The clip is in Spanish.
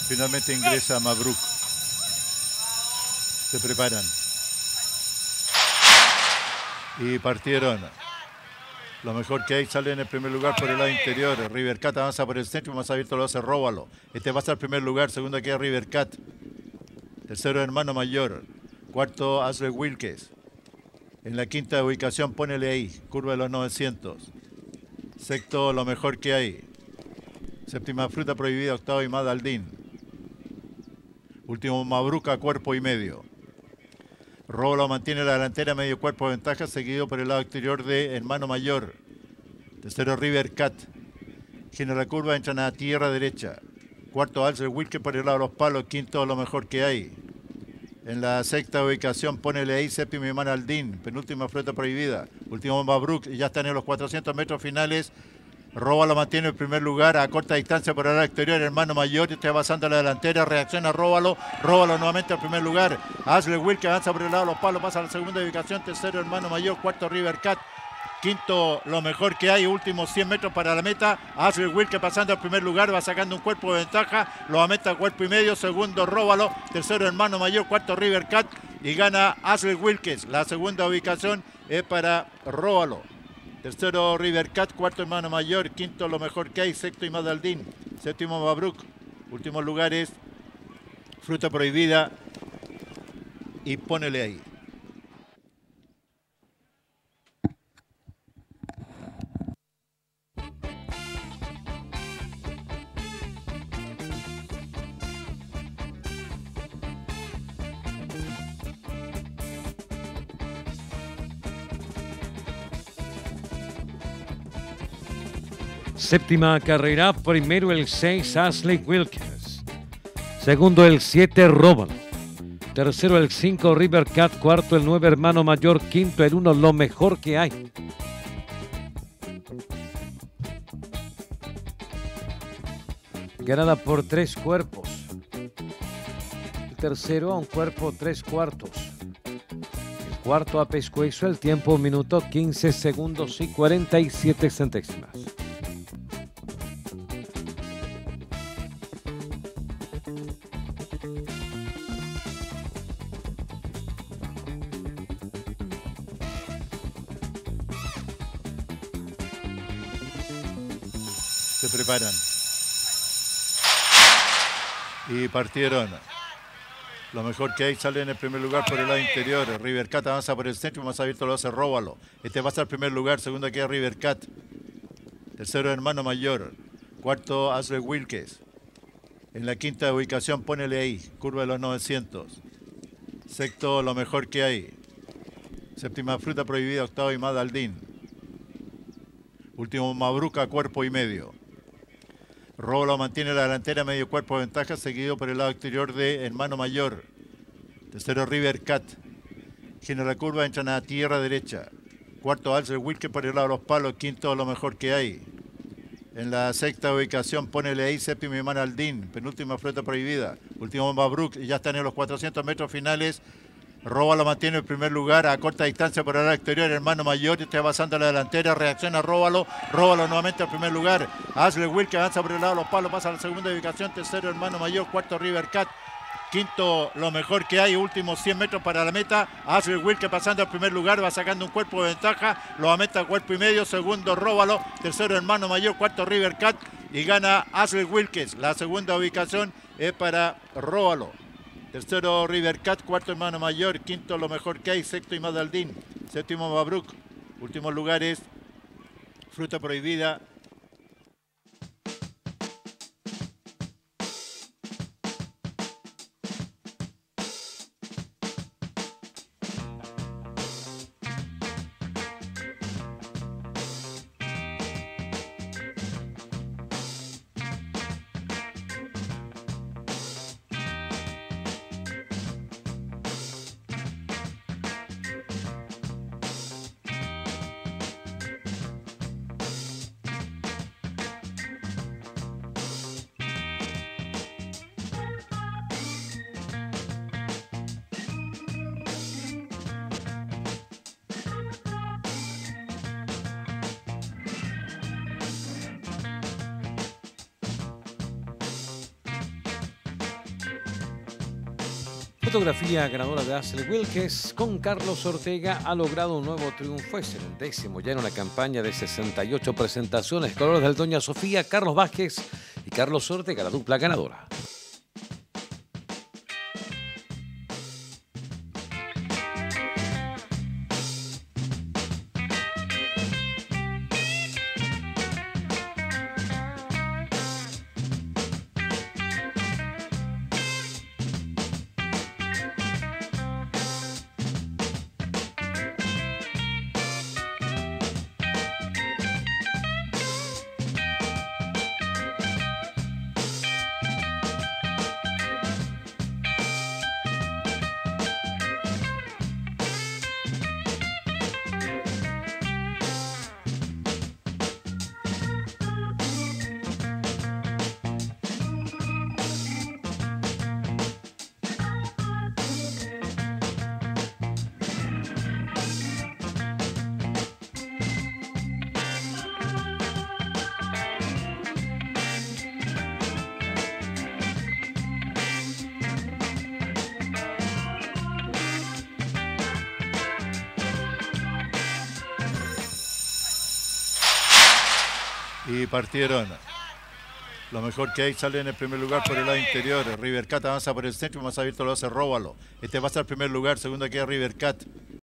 Finalmente ingresa Mabruk. Se preparan. Y partieron. Lo mejor que hay sale en el primer lugar por el lado interior. River Cat avanza por el centro y más abierto lo hace Róbalo. Este va a ser el primer lugar. Segundo queda River Cat. Tercero Hermano Mayor. Cuarto Ashley Wilkes. En la quinta ubicación ponele ahí. Curva de los 900. Sexto Lo mejor que hay. Séptima Fruta Prohibida. Octavo Imad Aldin. Último Mabruca, cuerpo y medio. Róbalo mantiene la delantera, medio cuerpo de ventaja, seguido por el lado exterior de Hermano Mayor. Tercero River Cat. Gina la curva, entran a tierra derecha. Cuarto Alcer Wilke por el lado de los palos. Quinto Lo mejor que hay. En la sexta ubicación ponele ahí séptimo Imad Aldin. Penúltima Fruta Prohibida. Último Mabruk y ya están en los 400 metros finales. Róbalo mantiene el primer lugar a corta distancia por el lado exterior. Hermano Mayor está pasando a la delantera. Reacciona Róbalo. Róbalo nuevamente al primer lugar. Ashley Wilke avanza por el lado de los palos. Pasa a la segunda ubicación. Tercero Hermano Mayor. Cuarto River Cat. Quinto Lo mejor que hay. Últimos 100 metros para la meta. Ashley Wilke pasando al primer lugar. Va sacando un cuerpo de ventaja. Lo aumenta a cuerpo y medio. Segundo Róbalo. Tercero Hermano Mayor. Cuarto River Cat. Y gana Ashley Wilkes. La segunda ubicación es para Róbalo. Tercero River Cat, cuarto Hermano Mayor, quinto Lo mejor que hay, sexto Imad Aldin, séptimo Mabruk, últimos lugares Fruta Prohibida y ponele ahí. Séptima carrera, primero el 6 Ashley Wilkes, segundo el 7 Róbalo, tercero el 5 River Cat, cuarto el 9 Hermano Mayor, quinto el 1 Lo mejor que hay. Ganada por 3 cuerpos. El tercero a un cuerpo 3 cuartos. El cuarto a pescuezo, el tiempo 1 minuto 15 segundos y 47 centésimas. Se preparan. Y partieron. Lo mejor que hay sale en el primer lugar por el lado interior. River Cat avanza por el centro y más abierto lo hace Róbalo. Este va a ser el primer lugar. Segundo queda River Cat. Tercero Hermano Mayor. Cuarto Ashley Wilkes. En la quinta ubicación ponele ahí. Curva de los 900. Sexto Lo mejor que hay. Séptima Fruta Prohibida. Octavo Imad Aldin. Último Mabruca, cuerpo y medio. Róbalo mantiene la delantera, medio cuerpo de ventaja, seguido por el lado exterior de Hermano Mayor. Tercero River Cat. Gina la curva, entran a tierra derecha. Cuarto Alcer Wilke por el lado de los palos. Quinto Lo mejor que hay. En la sexta ubicación ponele ahí séptimo Imad Aldin. Penúltima Fruta Prohibida. Último Mabruk y ya están en los 400 metros finales. Róbalo mantiene el primer lugar a corta distancia por el lado exterior. Hermano Mayor está pasando a la delantera. Reacciona Róbalo. Róbalo nuevamente al primer lugar. Ashley Wilke avanza por el lado de los palos. Pasa a la segunda ubicación. Tercero Hermano Mayor. Cuarto River Cat. Quinto Lo mejor que hay. Últimos 100 metros para la meta. Ashley Wilke pasando al primer lugar. Va sacando un cuerpo de ventaja. Lo aumenta a cuerpo y medio. Segundo Róbalo. Tercero Hermano Mayor. Cuarto River Cat. Y gana Ashley Wilkes. La segunda ubicación es para Róbalo. Tercero River Cat, cuarto Hermano Mayor, quinto Lo mejor que hay, sexto Imad Aldin, séptimo Mabruk, últimos lugares Fruta Prohibida. Fotografía ganadora de Ashley Wilkes con Carlos Ortega ha logrado un nuevo triunfo. Es el 11º ya en una campaña de 68 presentaciones. Colores del Doña Sofía, Carlos Vázquez y Carlos Ortega, la dupla ganadora. Y partieron. Lo mejor que hay sale en el primer lugar por el lado interior. River Cat avanza por el centro, más abierto lo hace Róbalo. Este va a ser el primer lugar, segundo queda River Cat.